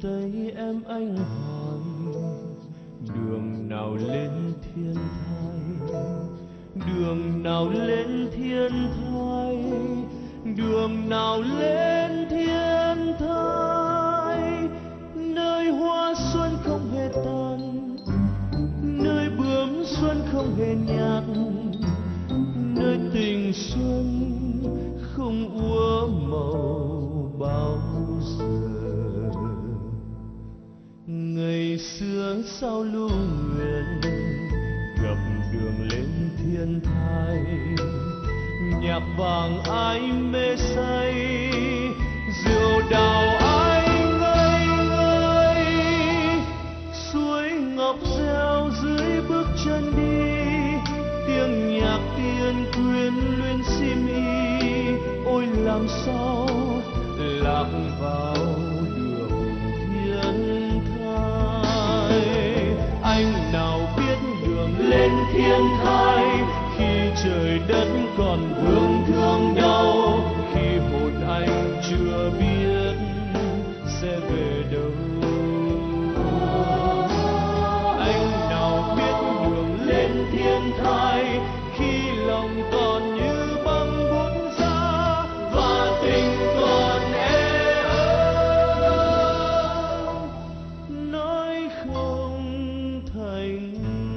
thấy em anh hỏi đường nào lên thiên thai, đường nào lên thiên thai, đường nào lên thiên thai. Nơi hoa xuân không hề tàn, nơi bướm xuân không hề nhạt, nơi tình xuân không úa màu bao giờ. Ngày xưa sao lưu nguyện gặp đường lên thiên thai, nhạc vàng ai mê say, rượu đào ai ngây ngây, suối ngọc reo dưới bước chân đi, tiếng nhạc tiên quyến luyến si mi. Ôi làm sao lạc vào đường thiên thai. Anh nào biết đường lên thiên thai, khi trời đất còn vương thương đau, khi hồn anh chưa biết sẽ về đâu. Anh nào biết đường lên thiên thai, khi lòng còn như băng bút giá và tình còn e ấp, nói không thành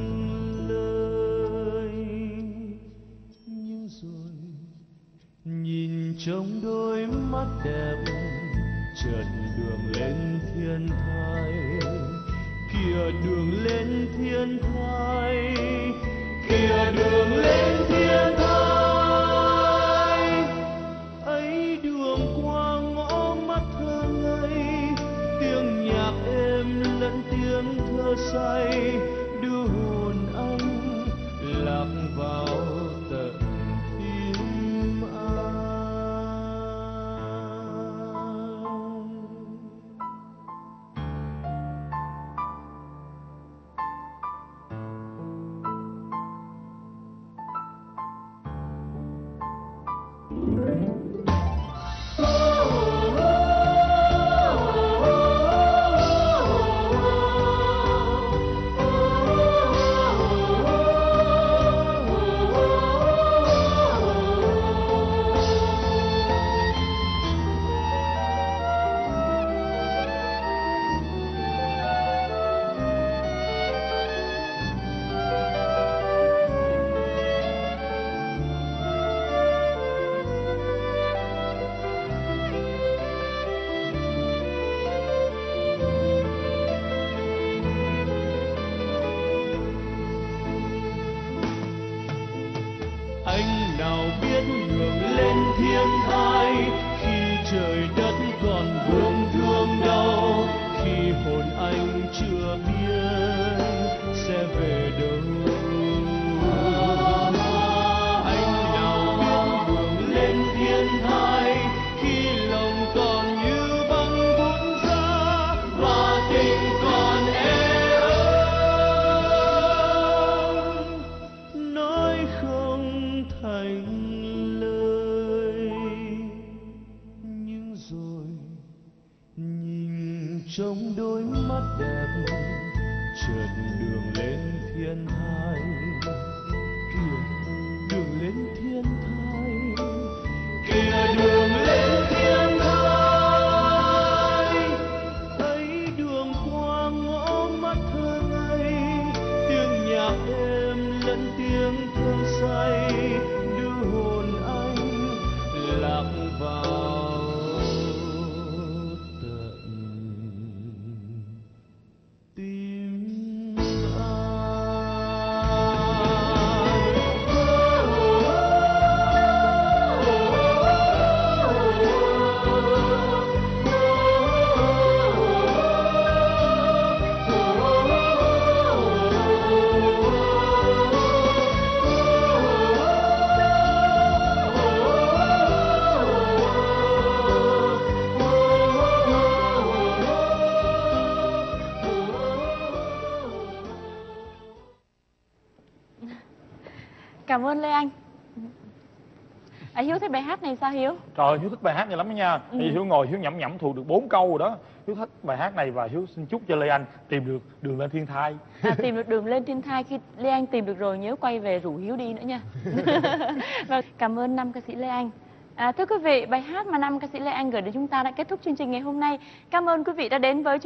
lời. Nhưng rồi nhìn trong đôi mắt đẹp, chợt đường lên thiên thai, kìa đường lên thiên thai, kìa đường lên thiên thai. Ấy đường qua ngõ mắt thơ ngây, tiếng nhạc êm lẫn tiếng thơ say, đưa hồn anh lạc vào tận tim anh. Anh nào biết đường lên thiên thai, khi trời đất còn vương thương đau, khi hồn anh chưa biết sẽ về đâu. Anh nào biết đường lên thiên thai, khi lòng còn như băng bút giá và tình còn e ấp, nói không thành lời. Nhưng rồi nhìn trong đôi mắt đẹp, chợt đường lên thiên thai, kìa đường lên thiên thai, kìa đường lên thiên thai. Ấy đường qua ngõ mắt thơ ngây, tiếng nhạc êm lẫn tiếng thơ say, đưa hồn anh lạc vào tận tim anh. Cảm ơn Lê Anh. Hiếu thích bài hát này sao Hiếu? Trời ơi, Hiếu thích bài hát này lắm đó nha. Bây giờ Hiếu ngồi Hiếu nhẩm nhẩm thuộc được 4 câu rồi đó. Hiếu thích bài hát này và Hiếu xin chúc cho Lê Anh tìm được đường lên thiên thai. Tìm được đường lên thiên thai, khi Lê Anh tìm được rồi nhớ quay về rủ Hiếu đi nữa nha. Và cảm ơn nam ca sĩ Lê Anh. Thưa quý vị, bài hát mà nam ca sĩ Lê Anh gửi đến chúng ta đã kết thúc chương trình ngày hôm nay. Cảm ơn quý vị đã đến với